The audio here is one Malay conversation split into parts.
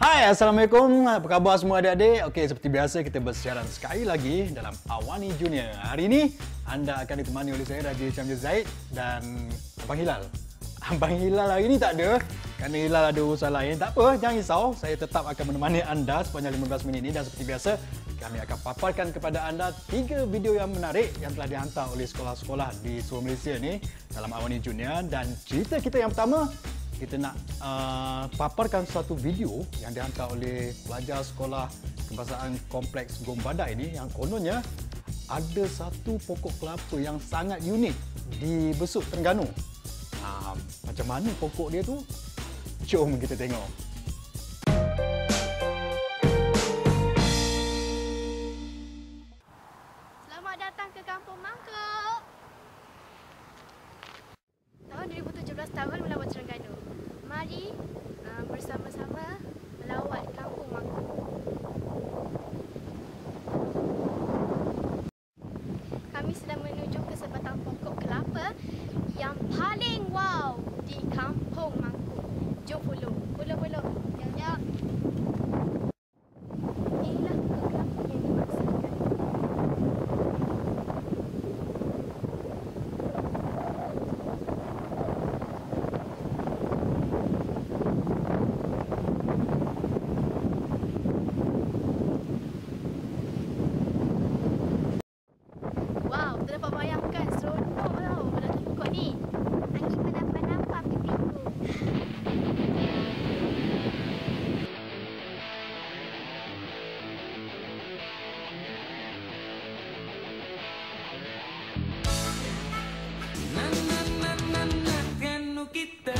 Hai, Assalamualaikum. Apa khabar semua adik-adik? Okey, seperti biasa kita bersiaran sekali lagi dalam Awani Junior. Hari ini anda akan ditemani oleh saya Raja Chamja Zaid dan Abang Hilal. Abang Hilal hari ini tak ada kerana Hilal ada urusan lain. Tak apa, jangan risau. Saya tetap akan menemani anda sepanjang 15 minit ini dan seperti biasa kami akan paparkan kepada anda 3 video yang menarik yang telah dihantar oleh sekolah-sekolah di seluruh Malaysia ni dalam Awani Junior. Dan cerita kita yang pertama, kita nak paparkan satu video yang dihantar oleh pelajar sekolah kebangsaan Kompleks Gombada ini yang kononnya ada satu pokok kelapa yang sangat unik di Besut, Terengganu. Macam mana pokok dia tu? Jom kita tengok. Selamat datang ke Kampung Mangkuk. Tahun 2017 tahun melawat Terengganu. Mari bersama-sama melawat Kampung Mangkuk. Kami sedang menuju ke sebatang pokok kelapa yang paling wow di Kampung Mangkuk. Jom follow. Follow. Jap. Inilah pokok kelapa yang dimaksudkan. Wow, terdapat bayangkan seronok tau menatap pokok ni. Angin menampak-nampak pipiku. Ganu kita.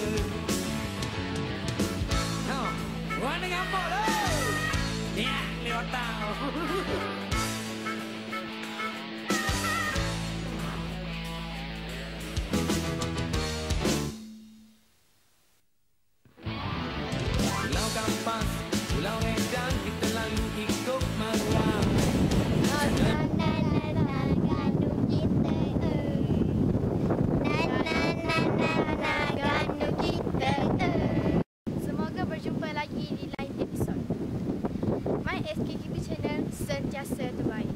Warna ngambok lo. Ya, lewat tahu. Pulau Kampas, Pulau Redang, kita lalu ikut marang. Semoga berjumpa lagi di lain episod. My SKKB channel sentiasa terbaik.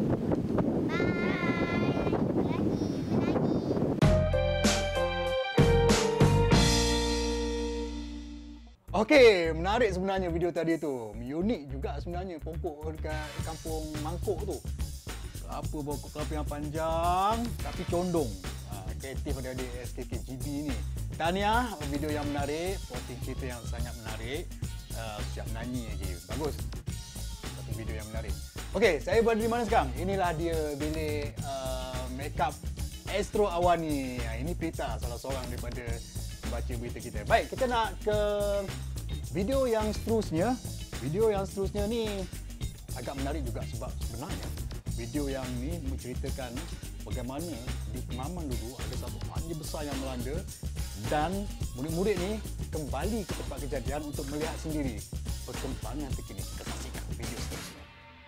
Bye. Lagi. Okey, menarik sebenarnya video tadi tu. Unik juga sebenarnya pokok dekat Kampung Mangkuk tu. Pokok kelapa yang panjang tapi condong. Kreatif adik-adik SKKGB ni. Tahniah, video yang menarik, posting cerita yang sangat menarik. Siap menyanyi je. Bagus. Satu video yang menarik. Okey, saya berada di mana sekarang? Inilah dia bilik makeup Astro Awani. Ini Prita, salah seorang daripada baca berita kita. Baik, kita nak ke video yang seterusnya. Video yang seterusnya ni agak menarik juga sebab sebenarnya video yang ni menceritakan bagaimana di Kemaman dulu ada satu banjir besar yang melanda dan murid-murid ni kembali ke tempat kejadian untuk melihat sendiri perkembangan terkini. Kita saksikan video seterusnya.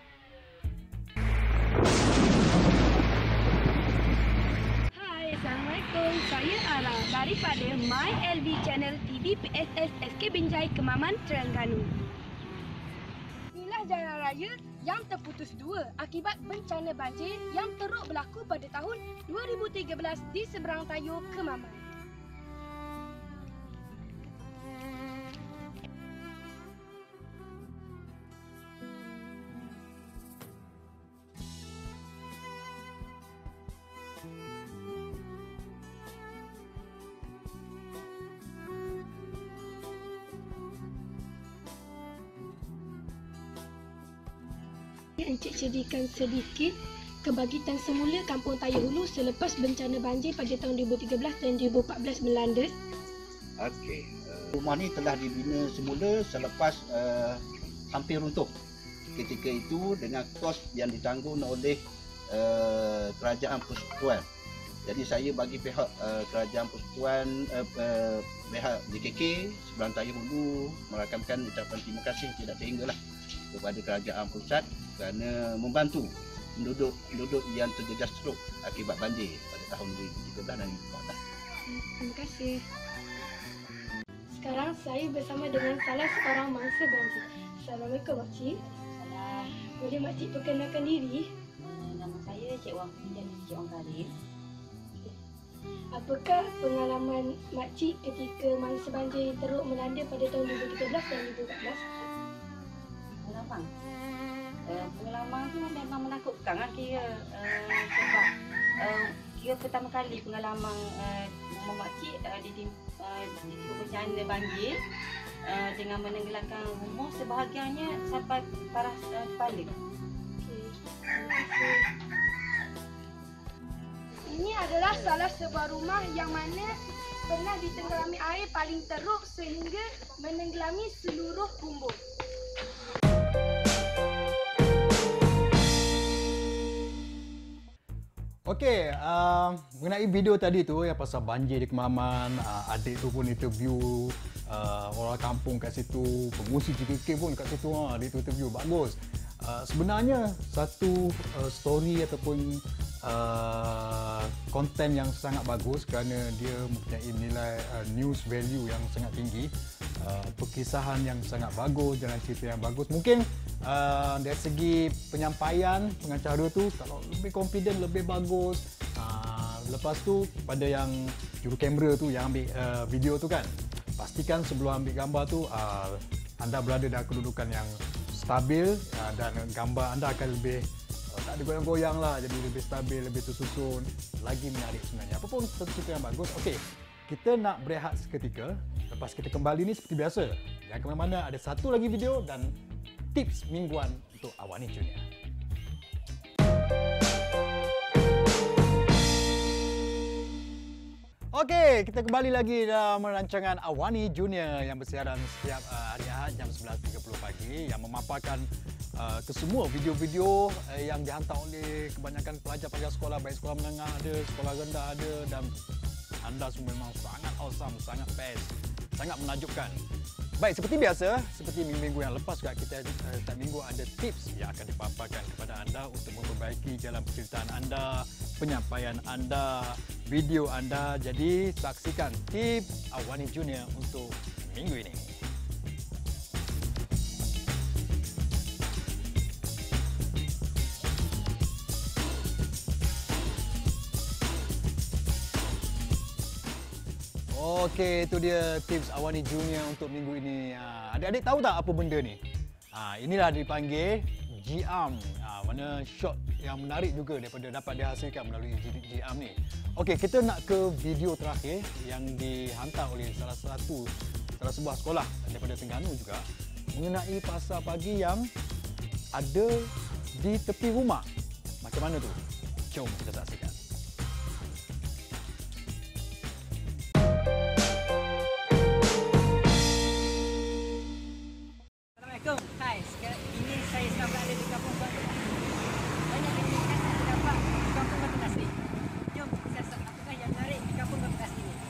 Assalamualaikum, saya Ara daripada MyLV Channel TV PSS SK Binjai Kemaman, Terengganu. Inilah jalan raya yang terputus dua akibat bencana banjir yang teruk berlaku pada tahun 2013 di seberang Tayo, Kemaman. Encik ceritakan sedikit kebangkitan semula Kampung Tayo Hulu selepas bencana banjir pada tahun 2013 dan 2014 melanda. Okey, rumah ni telah dibina semula selepas hampir runtuh. Ketika itu dengan kos yang ditanggung oleh Kerajaan Persekutuan. Jadi saya bagi pihak Kerajaan Persekutuan, pihak JKK seberang Tayo Hulu merakamkan ucapan terima kasih tidak terhinggalah kepada Kerajaan Pusat kerana membantu penduduk yang terjejas strok akibat banjir pada tahun 2013 dan 2014. Terima kasih. Sekarang saya bersama dengan salah seorang mangsa banjir. Assalamualaikum makcik. Boleh makcik perkenalkan diri? Nama saya Cik Wang dan Cik Wang Karim. Apakah pengalaman makcik ketika mangsa banjir teruk melanda pada tahun 2013 dan 2014? Pengalaman? Pengalaman tu memang menakutkan kan kira. Sebab kira pertama kali pengalaman makcik di bencana banjir dengan menenggelamkan rumah sebahagiannya sampai paras kepala. Ini adalah salah sebuah rumah yang mana pernah ditenggelami air paling teruk sehingga menenggelami seluruh bumbung. Okey, mengenai video tadi tu yang pasal banjir di Kemaman, adik tu pun interview orang kampung kat situ, pengungsi JKK pun kat situ, adik tu interview, bagus. Sebenarnya satu story ataupun konten yang sangat bagus kerana dia mempunyai nilai news value yang sangat tinggi, perkisahan yang sangat bagus, jalan cerita yang bagus. Mungkin dari segi penyampaian pengacara tu kalau lebih confident, lebih bagus. Lepas tu pada yang juru kamera tu yang ambil video tu kan, pastikan sebelum ambil gambar tu anda berada dalam kedudukan yang stabil dan gambar anda akan lebih tak ada goyang-goyang lah, jadi lebih stabil, lebih tersusun, lagi menarik sebenarnya. Apa pun cerita yang bagus. Okey, kita nak berehat seketika. Lepas kita kembali ni seperti biasa, jangan ke mana-mana, ada satu lagi video dan tips mingguan untuk Awani Junior. Okey, kita kembali lagi dalam rancangan Awani Junior yang bersiaran setiap hari Ahad jam 11.30 pagi yang memaparkan kesemua video-video yang dihantar oleh kebanyakan pelajar-pelajar sekolah, baik sekolah menengah ada, sekolah rendah ada, dan anda semua memang sangat awesome, sangat best, sangat menakjubkan. Baik, seperti biasa, seperti minggu-minggu yang lepas juga, kita setiap minggu ada tips yang akan dipaparkan kepada anda untuk memperbaiki jalan penceritaan anda, penyampaian anda, video anda. Jadi saksikan tips Awani Junior untuk minggu ini. Okey, itu dia tips Awani Junior untuk minggu ini. Adik-adik tahu tak apa benda ni? Inilah dipanggil G-Arm. Mana shot yang menarik juga daripada dapat dihasilkan melalui G-Arm ni. Okey, kita nak ke video terakhir yang dihantar oleh salah sebuah sekolah daripada Terengganu juga, mengenai pasar pagi yang ada di tepi rumah. Macam mana tu? Jom kita saksikan. Hai, sekarang ini saya sedang berada di kampung Batu. Banyak kegiatan yang terdapat di kampung Batu Nasi. Jom kita lihat apakah yang menarik di kampung Batu Nasi ini.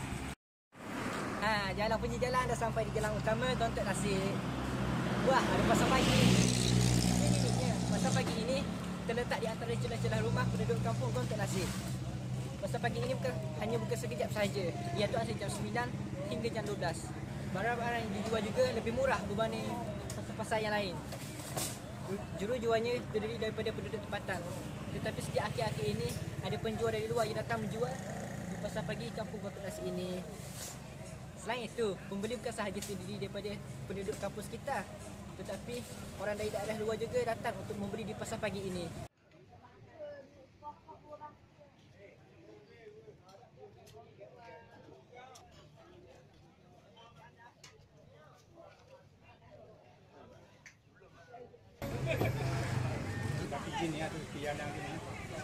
Jalan punya jalan dah sampai di jalan utama Gontok Nasi. Wah, ada pasar pagi. Ini pasar pagi ini terletak di antara celah-celah rumah penduduk kampung Gontok Nasi. Pasar pagi ini hanya buka sekejap sahaja, iaitu antara jam 9 hingga jam 12. Barang-barang yang dijual juga lebih murah berbanding pasar-pasar yang lain. Juru jualnya terdiri daripada penduduk tempatan. Tetapi sejak akhir-akhir ini ada penjual dari luar yang datang menjual di pasar pagi kampung Gontok Nasi ini. Selain itu, pembeli bukan sahaja terdiri daripada penduduk kampus kita, tetapi orang dari daerah luar juga datang untuk membeli di pasar pagi ini. Gini ya, tu tiada gini.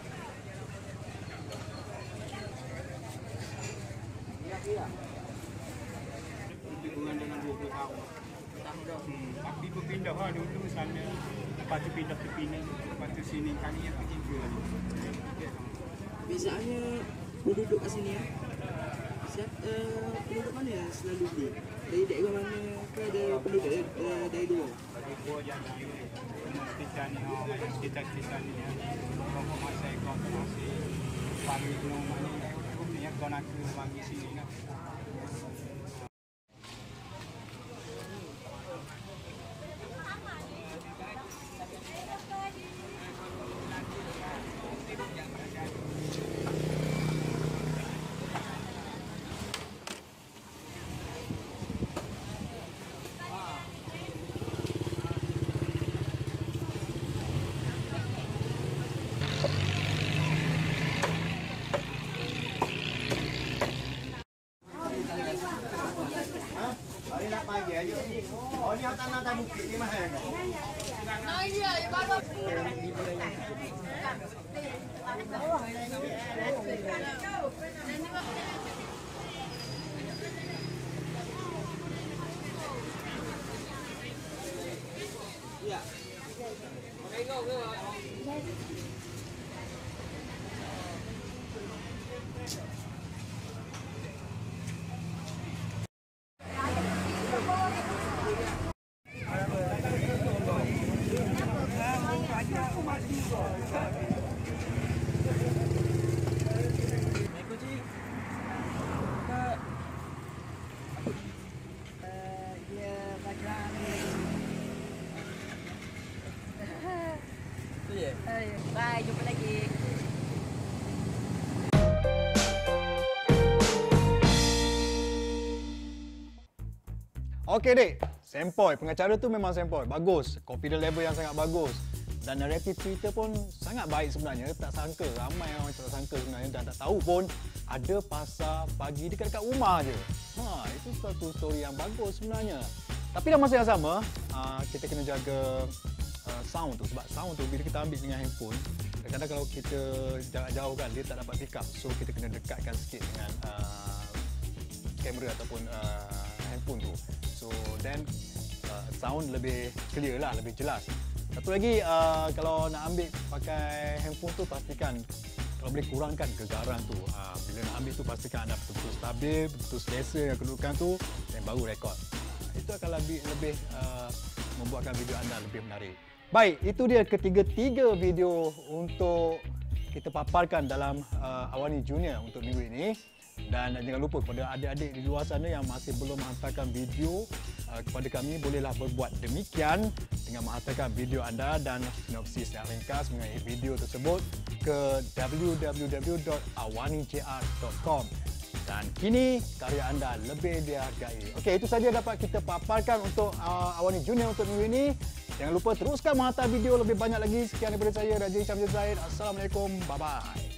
Lebih kurang dengan 20 tahun. Tapi berpindah lah dulu sana. Lepas tu pindah ke Penang. Lepas tu sini kali yang ketiga lagi. Biasanya penduduk kat sini ya. Penduduk mana yang selalu beli? Dari daerah mana ke ada penduduk dari luar? Dari luar yang lain. Kita ni, kita ni. Kalau masa ikut masih pagi tu ni, ni yang kau nak ke bagi sini kan. Oh, ni tanah tak bukit ni mahal. Nah, iya, ya bagus. Bye, jumpa lagi. Okey dek, sempoi. Pengacara tu memang sempoi. Bagus. Confidence level yang sangat bagus. Dan naratif cerita pun sangat baik sebenarnya. Tak sangka, ramai orang tak sangka sebenarnya dan tak tahu pun ada pasar pagi dekat rumah je. Itu satu story yang bagus sebenarnya. Tapi dalam masa yang sama, kita kena jaga sound tu. Sebab sound tu bila kita ambil dengan handphone, kadang-kadang kalau kita jarak jauh kan, dia tak dapat pick up. So kita kena dekatkan sikit dengan kamera ataupun handphone tu. So then sound lebih clear lah, lebih jelas. Satu lagi, kalau nak ambil pakai handphone tu, pastikan kalau boleh kurangkan gegaran tu. Bila nak ambil tu, pastikan anda betul-betul stabil, betul-betul selesa dengan kedudukan tu, dan baru rekod. Itu akan lebih membuatkan video anda lebih menarik. Baik, itu dia ketiga-tiga video untuk kita paparkan dalam Awani Junior untuk minggu ini. Dan jangan lupa kepada adik-adik di luar sana yang masih belum menghantarkan video kepada kami, bolehlah berbuat demikian dengan menghantarkan video anda dan sinopsis yang ringkas mengenai video tersebut ke www.awanijr.com. Dan kini karya anda lebih dihargai. Okey, itu saja dapat kita paparkan untuk Awani Junior untuk minggu ini. Jangan lupa teruskan menghantar video lebih banyak lagi. Sekian daripada saya, Raja Syamsul Zaid. Assalamualaikum. Bye-bye.